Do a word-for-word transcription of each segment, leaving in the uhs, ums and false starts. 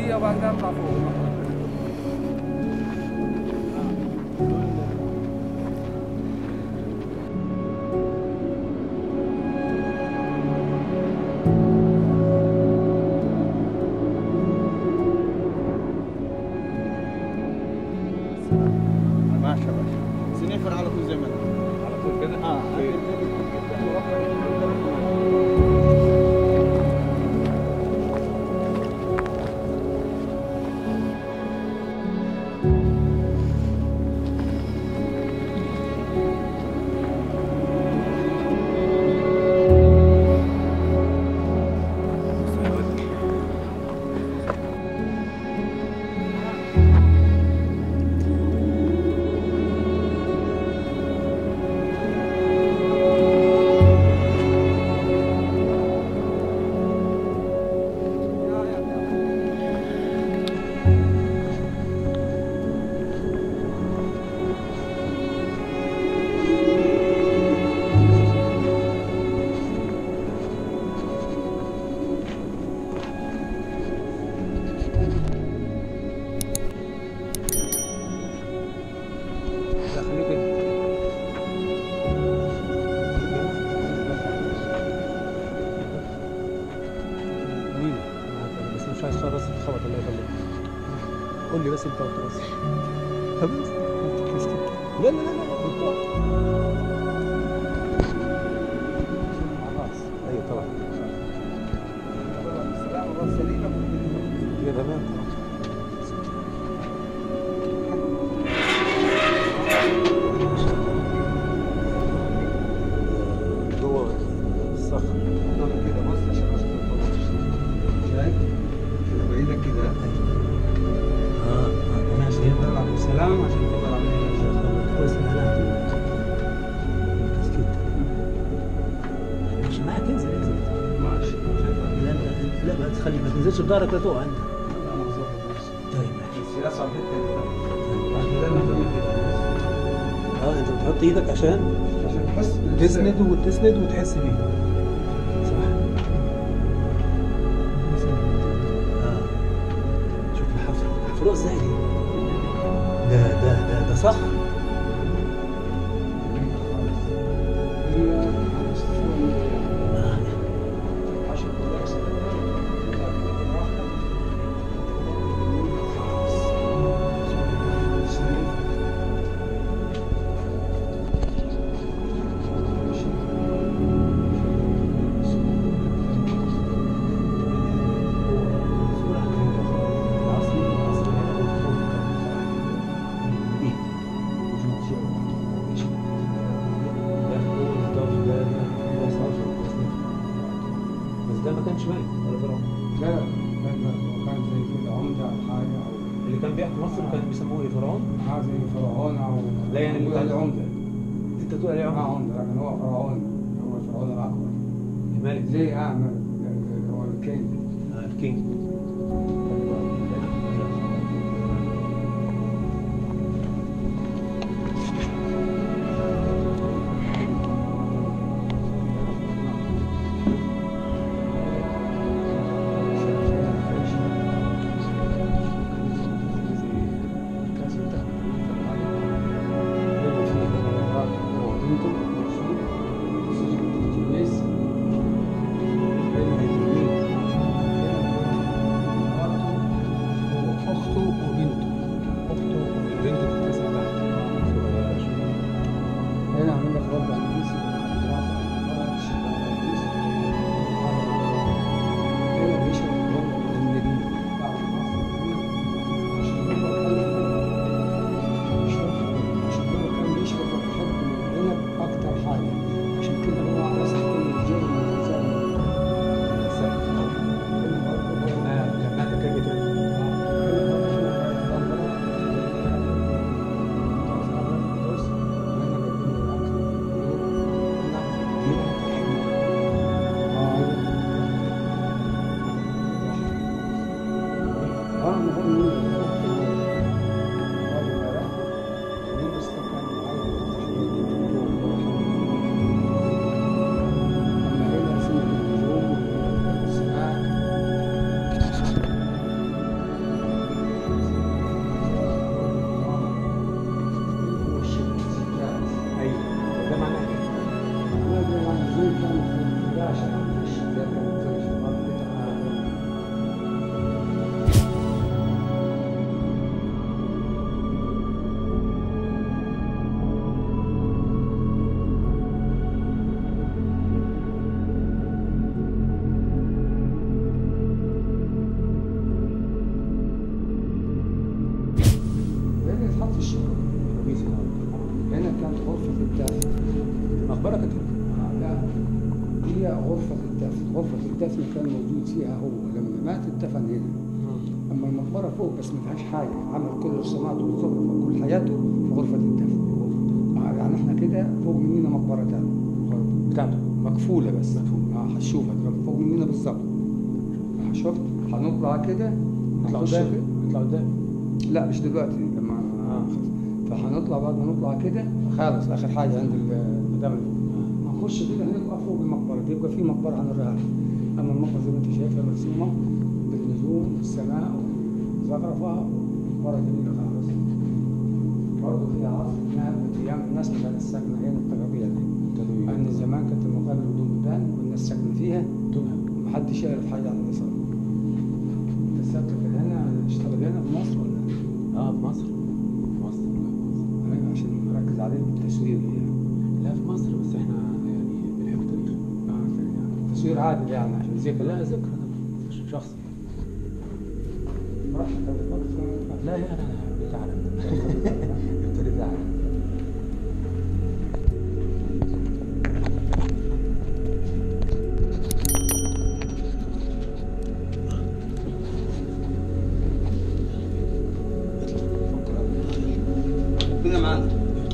شويه وبعد كده نطلع فوق. ماشي يا باشا. سنيفر على طول زي ما انا. على طول كده؟ اه. قول لي بس انت وانت بس خلاص لا لا لا لا خلاص ايوه طبعا السلام والراس سليمه كده تمام جوه الصخر نعمل كده بص عشان ما تطلعش شايف شوف بايدك كده طلع بسلام عشان تطلع من هنا كويس اهلا تسكت مش معاك انزل انزل ماشي لا انت لا ما تخلي ما تنزلش بظهرك لا تقع انت انا مظبط ماشي طيب ماشي بس اصعب حته عشان دايما تعمل كده اه انت بتحط ايدك عشان عشان تحس تسند وتسند وتحس بيه صح اه شوف الحفره حفروه ازاي دي ده ده ده ده صح ليه اعمل هو الكينج اه الكينج المقبره كانت لا هي غرفة الدفن، غرفة الدفن كان موجود فيها هو لما مات اتدفن هنا. أما المقبرة فوق بس ما فيهاش حاجة، عمل كل الصناعات والزخرف وكل حياته في غرفة الدفن. آه يعني احنا كده فوق مننا مقبرة تانية بتاعته مقفولة بس. اه هتشوفها فوق مننا بالظبط. آه شفت؟ هنطلع كده نطلع هنخش قدام كده. نطلع قدام لا مش دلوقتي لما آه. فهنطلع بعد ما نطلع كده خالص آخر حاجة عند المدام هنخش كده هنبقى فوق المقبرة، بيبقى في مقبرة هنراها. أما المقبرة زي ما أنت شايفها مرسومة بالنجوم والسماء وزخرفة مقبرة جميلة خالص. برضه فيها عصر إنها أيام الناس اللي كانت ساكنة هنا الطبيعية دي. لأن زمان كانت المقابر بدون بيبان والناس ساكنة فيها محدش يعرف حاجة عن مصر. أنت ساكن هنا اشتغل هنا في مصر ولا؟ اه في مصر في مصر أيوة عشان نركز عليه بالتصوير يعني. لا في مصر بس احنا يعني بنحب التاريخ. اه يعني تصوير عادي يعني عشان ذكرى. لا ذكرى شخصي. لا يا انا بتعلم ابتدي تعلم. كنا معانا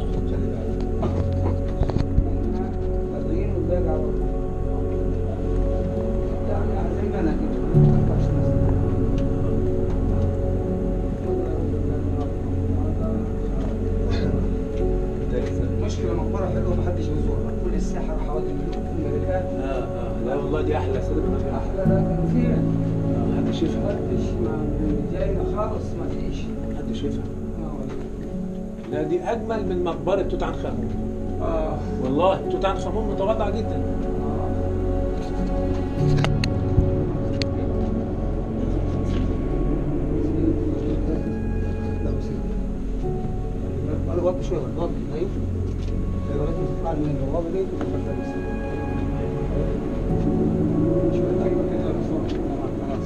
مشكلة مقبرة حلوة محدش يزورها، كل السحر حوالي الملوك والملكات. اه اه لا والله دي احلى سينما أحلى لكن فيها اه محدش يفهم محدش ما جاينا خالص ما فيش. محدش يفهم. اه والله. لا دي اجمل من مقبره توت عنخ امون. اه والله توت عنخ امون متواضعه جدا. أنا وطي شوية وطي أيوه. لغاية ما تطلع من البوابة دي وتبقى بس. شوية أيوه كده بسرعة طبعا خلاص.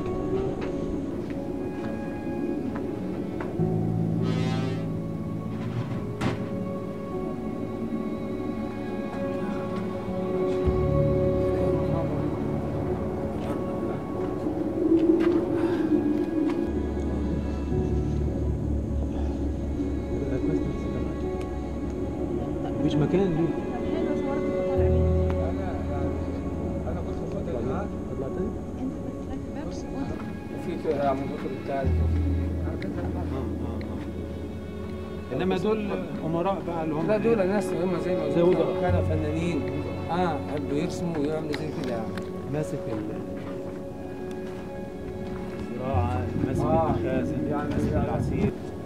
مفيش مكان ليه. حلوة صورك وانت طالع منها. أنا أنا كنت بفضل معاك. تطلع تاني؟ انت بس راكب بص باب وفي في amenhotep الثالث وفي اه اه اه انما دول امراء بقى اللي هم لا دول ناس هم زي ما زي قلت وزراء. كانوا فنانين. اه يحبوا يرسموا ويعملوا زي كده يعني. ماسك الزراعه ماسك آه. المخازن يعني ماسك يعني- العصير.